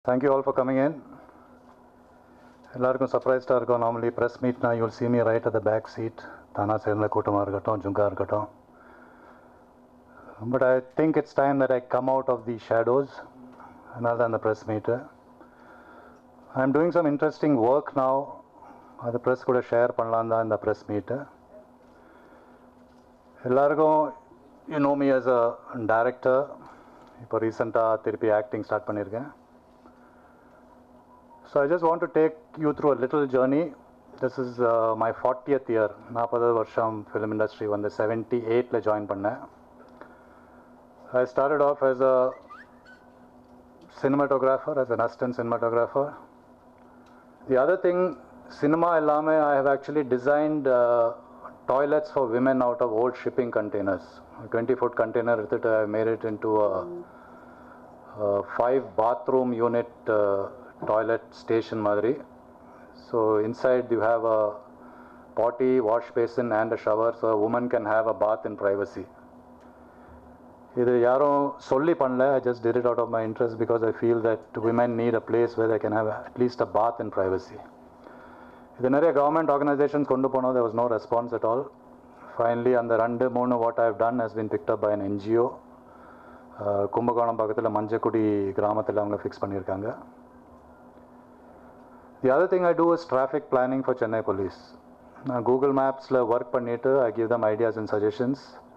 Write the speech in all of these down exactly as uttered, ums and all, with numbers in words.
Thank you all for coming in. எல்லாருக்கும் சர்ப்ரைஸ்டாக இருக்கும். நார்மலி ப்ரெஸ் மீட்னா you'll see me right at the back seat. தானா சேர்ந்த கூட்டமாக இருக்கட்டும், ஜுங்கா இருக்கட்டும். But I think it's time that I come out of the shadows. அதனால தான் அந்த ப்ரெஸ் மீட்டு. I'm doing some interesting work now. அது ப்ரெஸ் கூட ஷேர் பண்ணலாம் தான் இந்த ப்ரெஸ் மீட்டு. எல்லாருக்கும் you know me as a director. இப்போ ரீசெண்டாக திருப்பி ஆக்டிங் ஸ்டார்ட் பண்ணியிருக்கேன். So I just want to take you through a little journey. This is uh, my fortieth year. forty varsham film industry வந்து seventy-eight la join பண்ணேன். I started off as a cinematographer, as an assistant cinematographer. The other thing, cinema illame, I have actually designed uh, toilets for women out of old shipping containers. A twenty foot container, I made it into a, a five bathroom unit uh, toilet station madri. So inside you have a potty, wash basin and a shower, so a woman can have a bath in privacy. Idu yarum solli pannala, I just did it out of my interest because I feel that women need a place where they can have at least a bath in privacy. Idu nariya government organizations kondu pono, there was no response at all. Finally and the rendu moonu what I have done has been picked up by an N G O. uh, Kumbakonam pakathila Manjakudi gramathila avanga fix pannirukanga. The other thing I do is traffic planning for Chennai Police. Now, Google Maps la work பண்ணிட்டு I give them ideas and suggestions.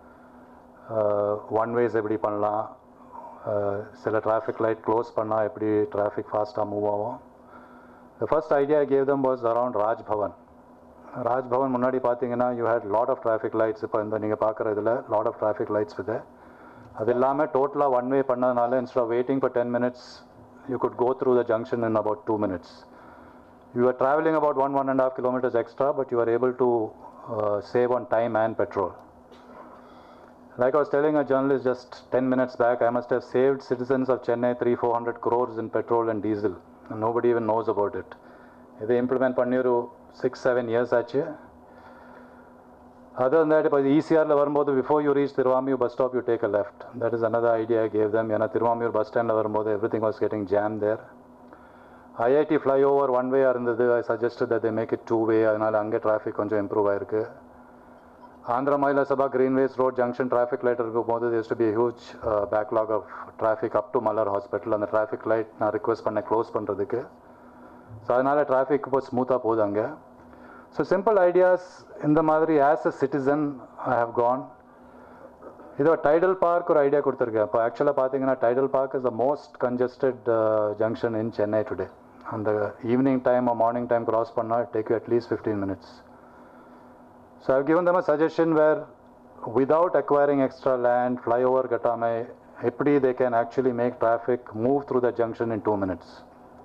Uh, one ways எப்படி பண்ணலாம், uh, சில traffic light close பண்ணா எப்படி traffic fast-ஆ move ஆகும். The first idea I gave them was around Raj Bhavan. Raj Bhavan முன்னாடி பார்த்தீங்கன்னா you had lot of traffic lights. இப்போ இந்த நீங்கள் பார்க்குற இதில் lot of traffic lights with it. அது இல்லாமல் டோட்டலாக one way பண்ணதுனால instead of waiting for ten minutes you could go through the junction in about two minutes. You were traveling about one, one and a half kilometers extra, but you were able to uh, save on time and petrol. Like I was telling a journalist just ten minutes back, I must have saved citizens of Chennai three, four hundred crores in petrol and diesel, and nobody even knows about it. They implement panniru six, seven years achu. Other than that, if E C R la varumbodhu, before you reach Tiruvamiyur bus stop, you take a left. That is another idea I gave them. Yana Tiruvamiyur bus stand la varumbodhu, everything was getting jammed there. I I T flyover one way இருந்தது. I suggested that they make it two way. அதனால அங்கே traffic கொஞ்சம் improve ஆயிருக்கு. ஆந்திரா மயிலா சபா Greenways Road junction traffic light இருக்கும் போது there used to be a huge uh, backlog of traffic up to Mallar Hospital. அந்த traffic light நான் request பண்ண close பண்ணுறதுக்கு. ஸோ அதனால traffic இப்போ ஸ்மூத்தாக போகுது அங்கே. ஸோ simple ideas இந்த மாதிரி as a citizen I have gone. இதோ டைடல் பார்க் ஒரு ஐடியா கொடுத்துருக்கேன். இப்போ ஆக்சுவலாக பார்த்தீங்கன்னா Tidel Park is the most congested junction in Chennai today. அந்த evening time morning time cross பண்ணால் take you at least fifteen minutes. So I given them a suggestion where without acquiring extra land flyover கட்டாமல் எப்படி they can actually make traffic move through the junction in two minutes.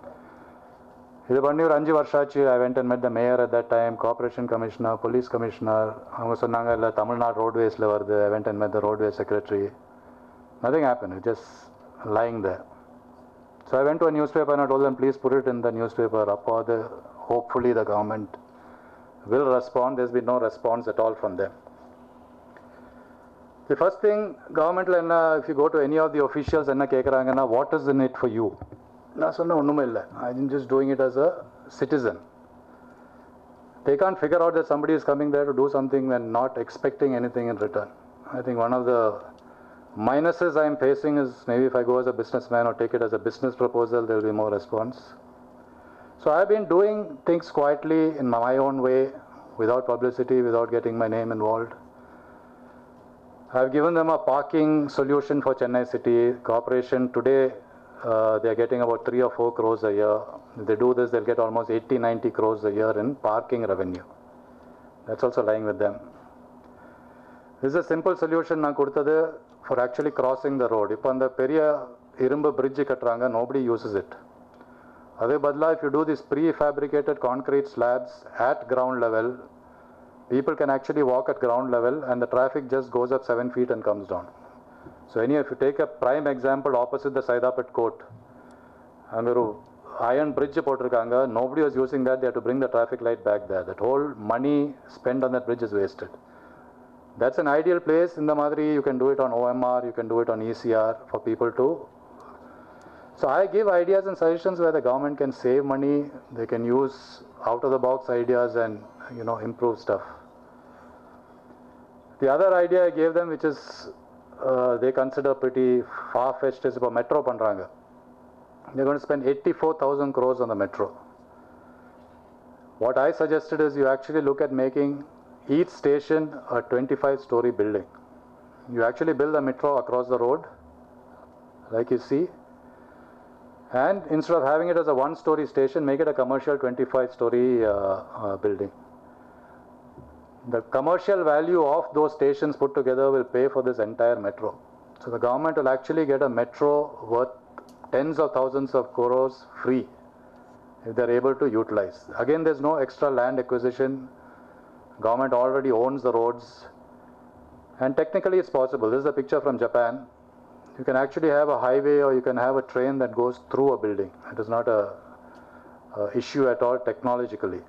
இது பண்ணி ஒரு அஞ்சு வருஷம் ஆச்சு. ஐ went and met the mayor at that time, corporation commissioner, police commissioner. அவங்க சொன்னாங்க இல்லை தமிழ்நாடு ரோட்வேஸில் வருது. ஐ went and met the roadway secretary. Nothing happen, it just lying there. So I went to a newspaper and I told them, please put it in the newspaper. Appo the hopefully the government will respond. There's been no response at all from them. The first thing, government la enna, if you go to any of the officials enna kekranga, what is in it for you? Na sonna onnume illa. I'm just doing it as a citizen. They can't figure out that somebody is coming there to do something and not expecting anything in return. I think one of the minuses I am facing is maybe if I go as a businessman or take it as a business proposal, there will be more response. So I have been doing things quietly in my own way, without publicity, without getting my name involved. I have given them a parking solution for Chennai City Corporation. Today uh, they are getting about three or four crores a year. If they do this, they'll get almost eighty, ninety crores a year in parking revenue. That's also lying with them. This is a simple solution நான் கொடுத்தது for actually crossing the road. இப்போ அந்த பெரிய இரும்பு bridge கட்டுறாங்க, nobody uses it. அதே பதிலா if you do this prefabricated concrete slabs at ground level, people can actually walk at ground level and the traffic just goes up seven feet and comes down. So anyway, if you take a prime example opposite the Saidapet court, அங்க ஒரு iron bridge போட்டிருக்காங்க, nobody was using that. They had to bring the traffic light back there. That whole money spent on that bridge is wasted. That's an ideal place. In the Madri, you can do it on O M R, you can do it on E C R for people to So I give ideas and suggestions where the government can save money, they can use out-of-the-box ideas and, you know, improve stuff. The other idea I gave them, which is uh, they consider pretty far-fetched, is about metro pandranga. They're going to spend eighty-four thousand crores on the metro. What I suggested is you actually look at making each station a twenty-five story building. You actually build a metro across the road, like you see, and instead of having it as a one story station, make it a commercial twenty-five story uh, uh, building. The commercial value of those stations put together will pay for this entire metro. So the government will actually get a metro worth tens of thousands of crores free if they're able to utilize. Again, there's no extra land acquisition. Government already owns the roads. And technically it's possible. This is a picture from Japan. You can actually have a highway or you can have a train that goes through a building. It is not a, a issue at all technologically.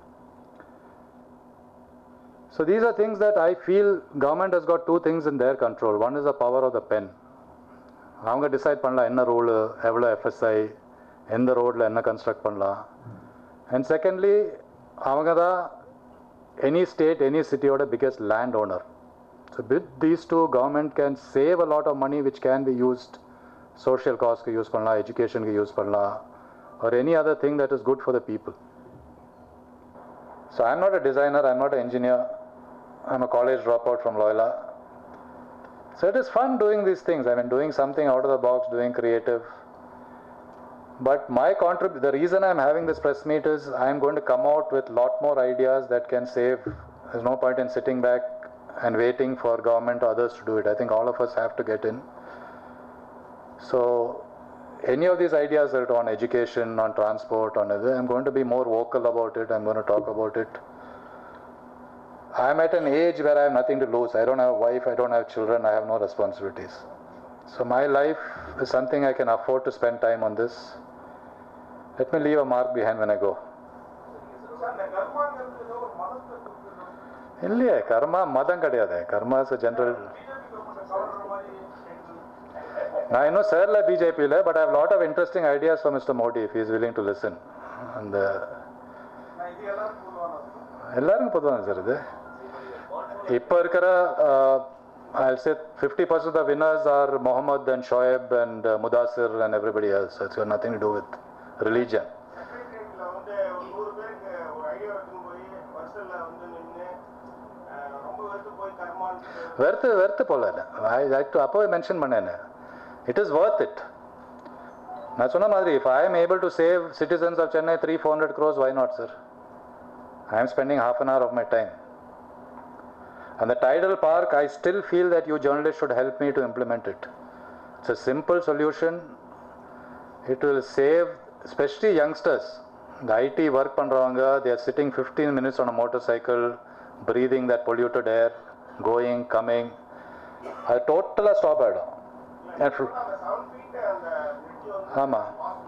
So these are things that I feel government has got two things in their control. One is the power of the pen. அவங்க decide பண்ணலாம் என்ன rule, எவ்வளோ FSI, எந்த ரோடில் என்ன construct பண்ணலாம். And secondly அவங்க தான் எனி ஸ்டேட், எனி சிட்டியோட biggest land owner. So with these two, government can save a lot of money which can be used social cost ku use pannalam, education ku use pannalam, or any other thing that is good for the people. So I'm not a designer, I'm not an engineer, I'm a college dropout from Loyola. So it is fun doing these things. I mean, doing something out of the box, doing creative. But my contrib- the reason I'm having this press meet is I'm going to come out with a lot more ideas that can save. There's no point in sitting back and waiting for government or others to do it. I think all of us have to get in. So any of these ideas that are on education, on transport, on other, I'm going to be more vocal about it. I'm going to talk about it. I'm at an age where I have nothing to lose. I don't have a wife, I don't have children, I have no responsibilities. So my life is something I can afford to spend time on this. Let me leave a mark behind when I go. இல்லையே, கர்மா மதம் கிடையாது. Karma is general. நான் இன்னும் சேரல பிஜேபியில், but I have lot of interesting ideas for mister Modi if is willing to listen. அந்த எல்லாருக்கும் பொதுவாக சார் இது. இப்போ இருக்கிற I'll say fifty percent of the winners are Mohammed and Shoaib and uh, Mudassir and everybody else. So it's got nothing to do with religion. Worth worth போல I like to அப்பவே mention பண்ணேன். It is worth it. நான் சொன்ன மாதிரி if I am able to save citizens of Chennai three four hundred crores, why not, sir? I am spending half an hour of my time. And the tidal park, I still feel that you journalists should help me to implement it. It's a simple solution. It will save, especially youngsters. The I T work pandravanga, they are sitting fifteen minutes on a motorcycle, breathing that polluted air, going, coming. I totally stop at it. ஆமாம்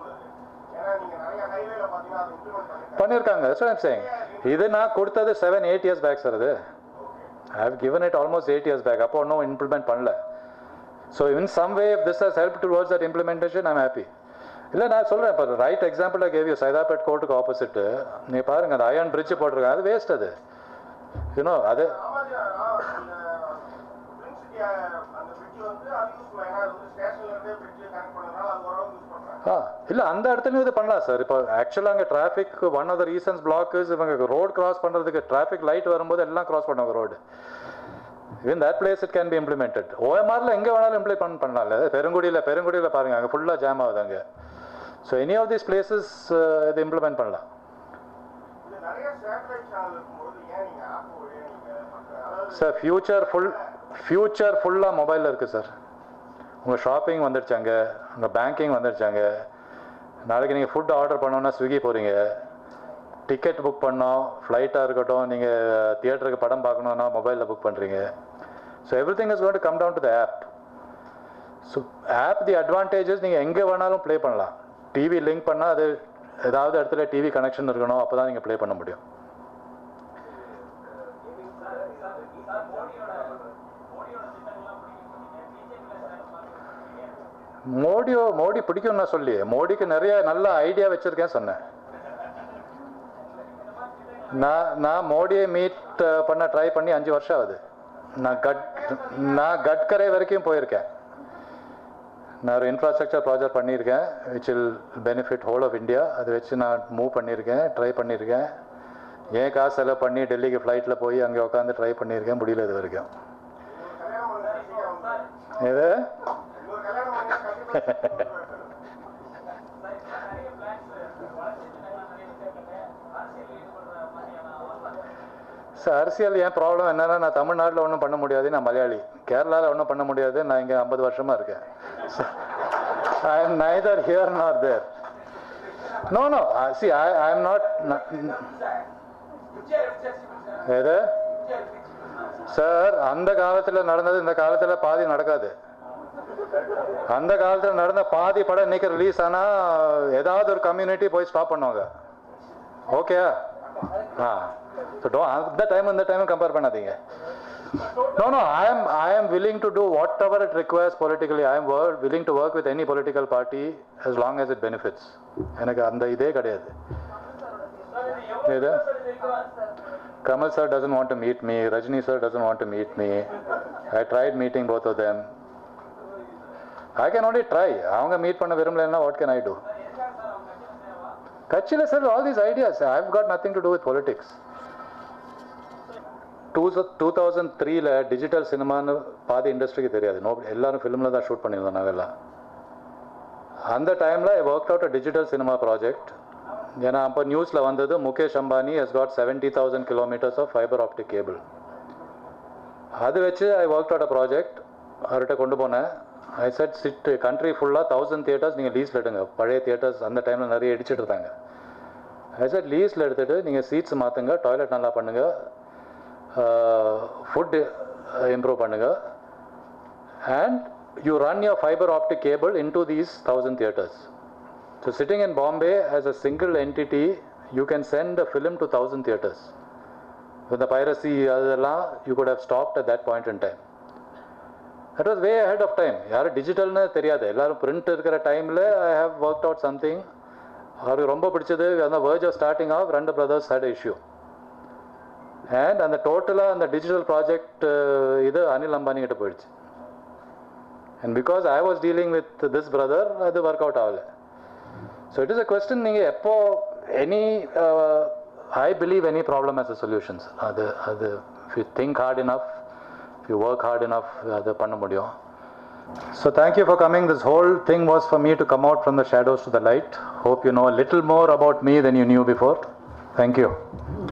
பண்ணியிருக்காங்க. That's what I'm saying. இது நான் கொடுத்தது seven eight years back sir. அது I have given it almost eight years back. அப்போ ஒன்றும் implement பண்ணல. So in some way if this has helped towards that implementation, I'm happy. இல்லை நான் சொல்கிறேன், இப்போ right example gave you Saidapet கோர்ட்டுக்கு opposite நீங்கள் பாருங்கள், அந்த அயர்ன் பிரிட்ஜ் போட்டிருக்காங்க, அது வேஸ்ட். அது யூனோ அது ஆ இல்லை அந்த இடத்துலையும் இது பண்ணலாம் சார். இப்போ ஆக்சுவலாக அங்கே traffic one of the reasons block is இவங்க ரோடு கிராஸ் பண்ணுறதுக்கு டிராஃபிக் லைட் வரும்போது எல்லாம் கிராஸ் பண்ணுவாங்க road. In that place it can be implemented. ஓஎம்ஆரில் எங்கே வேணாலும் இம்ப்ளிமெண்ட் பண்ணலாம்ல. பெருங்குடியில் பெருங்குடியில் பாருங்கள், அங்கே ஃபுல்லாக ஜாம் ஆகுது அங்கே. So any of these places இது இம்ப்ளிமெண்ட் பண்ணலாம். சார் ஃபியூச்சர் ஃபுல் ஃபியூச்சர் ஃபுல்லாக மொபைலில் இருக்குது சார். உங்கள் ஷாப்பிங் வந்துடுச்சாங்க, உங்கள் பேங்கிங் வந்துடுச்சாங்க. நாளைக்கு நீங்கள் ஃபுட் ஆர்டர் பண்ணோன்னா ஸ்விக்கி போகிறீங்க, டிக்கெட் புக் பண்ணோம், ஃப்ளைட்டாக இருக்கட்டும், நீங்கள் தியேட்டருக்கு படம் பார்க்கணுன்னா மொபைலில் புக் பண்ணுறீங்க. So everything is going to come down to the app. So of the advantages நீங்கள் எங்கே வேணாலும் ப்ளே பண்ணலாம். டிவி லிங்க் பண்ணால் அது ஏதாவது இடத்துல டிவி கனெக்ஷன் இருக்கணும், அப்போ தான் நீங்கள் ப்ளே பண்ண முடியும். மோடியோ மோடி பிடிக்கும் நான் சொல்லி மோடிக்கு நிறைய நல்ல ஐடியா வச்சிருக்கேன் சொன்னேன். நான் நான் மோடியை மீட் பண்ண ட்ரை பண்ணி அஞ்சு வருஷம் ஆகுது. நான் கட் நான் கட்கரை வரைக்கும் போயிருக்கேன். நான் ஒரு இன்ஃப்ராஸ்ட்ரக்சர் ப்ராஜெக்ட் பண்ணியிருக்கேன் which will benefit whole of India. அதை வச்சு நான் மூவ் பண்ணியிருக்கேன், ட்ரை பண்ணியிருக்கேன். ஏன் காசு செலவு பண்ணி டெல்லிக்கு ஃப்ளைட்டில் போய் அங்கே உட்காந்து ட்ரை பண்ணியிருக்கேன், முடியல இது வரைக்கும். எது சார் அரசியல் ஏன் ப்ராப்ளம் என்னன்னா, நான் தமிழ்நாட்டில் ஒன்றும் பண்ண முடியாது, நான் மலையாளி. கேரளாவில் ஒன்றும் பண்ண முடியாது, நான் இங்கே ஐம்பது வருஷமாக இருக்கேன். I am neither here nor there. No no see I I am not. எது சார் அந்த காலத்தில் நடந்தது இந்த காலத்தில் பாதி நடக்காது. அந்த காலத்தில் நடந்த பாதி படம் இன்னைக்கு ரிலீஸ் ஆனால் ஏதாவது ஒரு கம்யூனிட்டி போய் ஸ்டாப் பண்ணுவாங்க. ஓகே ஆ ஸோ டோ அந்த டைம் இந்த டைம் கம்பேர் பண்ணாதீங்க. No, no, I am, I am willing to do whatever it requires politically. I am willing to work with any political party as long as it benefits. எனக்கு அந்த இதே கிடையாது. Kamal sir doesn't want to meet me. Rajni sir doesn't want to meet me. I tried meeting both of them. I can only try. அவங்க meet பண்ண விரும்பலன்னா what can I do? கட்சியில் sir all these ideas. I've got nothing to do with politics. Two two thousand த்ரீல digital சினிமான்னு பாதி இண்டஸ்ட்ரிக்கு தெரியாது. No எல்லாரும் ஃபிலிமில் தான் ஷூட் பண்ணியிருந்தோம் நாங்கள்லாம். அந்த டைமில் I work out a digital cinema project. ஏன்னா அப்போ நியூஸில் வந்தது Mukesh Ambani has got seventy thousand kilometres of fibre optic cable. அது வச்சு I work out a project அவர்கிட்ட கொண்டு போனேன். ஐ செட் சிட் கண்ட்ரி ஃபுல்லாக தௌசண்ட் தியேட்டர்ஸ் நீங்கள் லீஸில் எடுங்க. பழைய தியேட்டர்ஸ் அந்த டைமில் நிறைய அடிச்சுட்டு இருந்தாங்க. ஐ செட் லீஸில் எடுத்துகிட்டு நீங்கள் சீட்ஸ் மாற்றுங்க, டாய்லெட் நல்லா பண்ணுங்கள், ஃபுட் இம்ப்ரூவ் பண்ணுங்க, and you run your fiber optic cable into these thousand theaters. So sitting in Bombay as a single entity, you can send a film to thousand theaters. With the piracy, you could have stopped at that point in time. That was way ahead of time. யாரு டிஜிட்டல்னு தெரியாது, எல்லாரும் print இருக்கிற டைமில் I have worked out something. அவருக்கு ரொம்ப பிடிச்சது அந்த verge of starting off, ரெண்டு brothers had an issue. And அந்த டோட்டலாக அந்த டிஜிட்டல் ப்ராஜெக்ட் இது அனில் அம்பானி கிட்ட போயிடுச்சு. And because I was dealing with this brother அது ஒர்க் அவுட் ஆகலை. So it is a question. நீங்கள் எப்போ any I believe any problem as a solutions. அது அது if you think hard enough, if you work hard enough, அது பண்ண முடியும். So thank you for coming. This whole thing was for me to come out from the shadows to the light. Hope you know a little more about me than you knew before. Thank you.